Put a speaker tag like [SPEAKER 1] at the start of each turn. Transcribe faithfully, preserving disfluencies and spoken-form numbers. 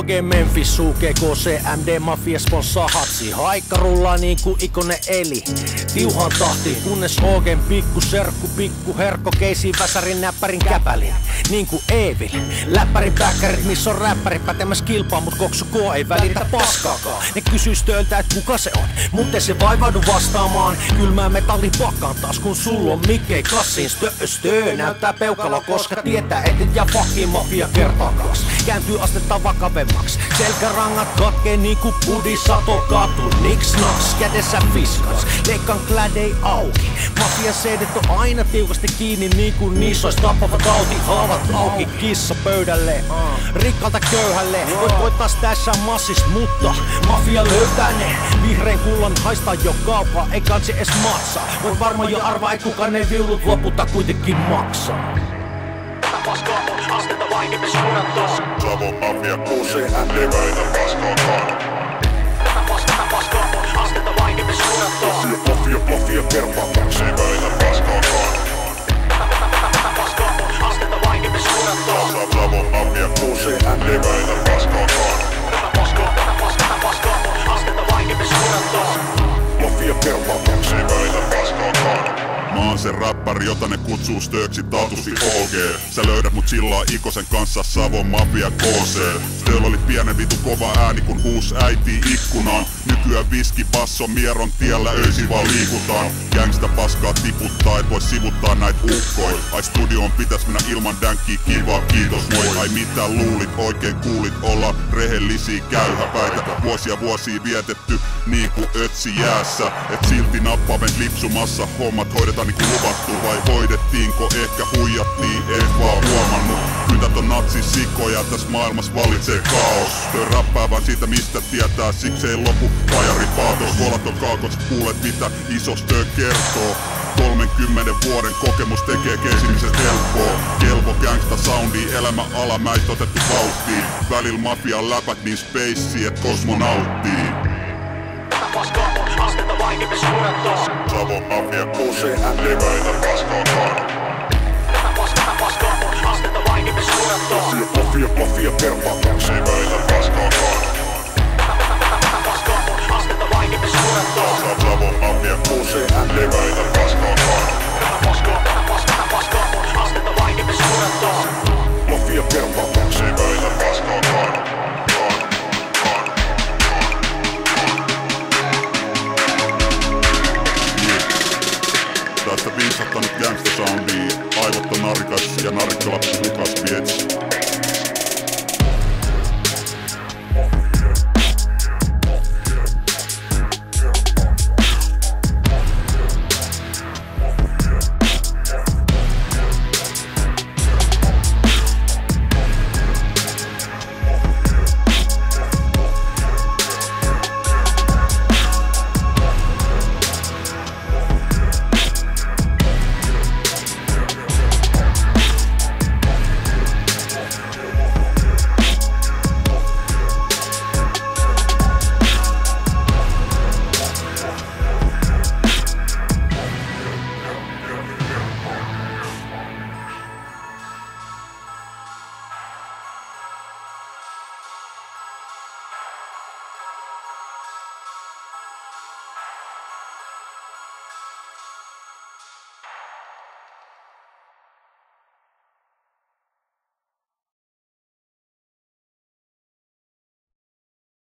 [SPEAKER 1] H G Memphis, U G K C, M D Mafia sponssaa hatsi. Haikka rullaa niinku ikonen eli tiuhaan tahtiin, kunnes H G:n pikku serkku, pikku herkko keisiin väsärin näppärin käpälin. Niinku Evil, läppärin päkkärit, missä on räppäri pätemäs kilpaa, mut koksu K ei välitä paskaakaan. Ne kysyis töiltä, et kuka se on, mut ei se vaivaudu vastaamaan. Kylmää metalli pakkaan taas, kun sulla on mikkei kassiin. Stö, stö, näyttää peukalo, koska tietää, et et jää fucking mafia kertaakas. Kääntyy astetta vakavemmaksi, selkärangat katkee niinku pudi sato katu. Niks naks, kädessä fiskas, leikkaan klädei auki. Mafia seidet on aina tiukasti kiinni, niinku niissä ois tappava tauti. Haavat auki, kissa pöydälle, rikkalta köyhälle. Voit voittaa tässä massis, mutta mafia löytää ne. Vihreän kullan haistaa jo kaukaa, ei kansi edes matsaa. Voit varmaan jo arvaa, et kukaan ei viulut lopulta kuitenkin maksaa. Paskaa on astetta vaikeampi suunnattaa.
[SPEAKER 2] Savon mafia kuusi, leväitä paskaa kaana.
[SPEAKER 1] Tätä paskaa on astetta vaikeampi suunnattaa.
[SPEAKER 2] Mafia, mafia kermaa kaksi, leväitä paskaa kaana.
[SPEAKER 1] Tätä paskaa on astetta vaikeampi suunnattaa.
[SPEAKER 2] Savon mafia kuusi, leväitä paskaa kaana.
[SPEAKER 1] Tätä paskaa, tätä paskaa on astetta vaikeampi suunnattaa.
[SPEAKER 2] Mafia kermaa kaksi, leväitä paskaa kaana. Mä oon se räppäri, jota ne kutsuu stööksi taatusti H G. Sä löydät mut sillaa Ikosen kanssa Savon Mafia K C. Stööllä oli pienen vitu kova ääni kun huus äiti ikkunaan. Nykyään viski, basso, mieron tiellä öisin vaan liikutaan. Gangsta paskaa tiputtaa, et voi sivuttaa näit ukkoi. Ai studioon pitäis mennä ilman dänkkiä, kivaa kiitos moi. Ai mitä luulit, oikein kuulit olla rehellisiä käyhäpäitä. Vuosia vuosia vietetty niinku ötsi jäässä. Et silti nappaven lipsumassa, hommat hoidetaan niinku luvattu. Vai hoidettiinko, ehkä huijattiin, et vaan huomannut. Kytät on natsi sikoja, tässä maailmassa valitsee kaos. Työ räppää vaan siitä mistä tietää, siksi ei lopu vajari paatos. Volat on kaakos, kuulet mitä iso stö kertoo. kolmenkymmenen vuoden kokemus tekee keisimiset helppoa. Kelvo gangsta soundi, elämä alamäistä otettu vauhtiin. Välillä mafian läpät niin spacei, et kosmonauttiin.
[SPEAKER 1] Tätä paskaa on astetta vaikeampi suunnattaa.
[SPEAKER 2] Savon mafia kuusi, leväitä paskaa kaana.
[SPEAKER 1] Tätä paskaa on astetta vaikeampi suunnattaa.
[SPEAKER 2] Mafia, mafia kermaa kaksi, leväitä paskaa kaana.
[SPEAKER 1] Tätä paskaa on astetta vaikeampi suunnattaa.
[SPEAKER 2] Savon mafia kuusi, leväitä paskaa kaana.
[SPEAKER 1] Tätä paskaa, tätä paskaa on astetta vaikeampi suunnattaa.
[SPEAKER 2] Mafia kermaa kaksi, leväitä paskaa kaana. Tästä viisattanut gangsta soundia, aivot on narikas ja narikkalappu hukas viets.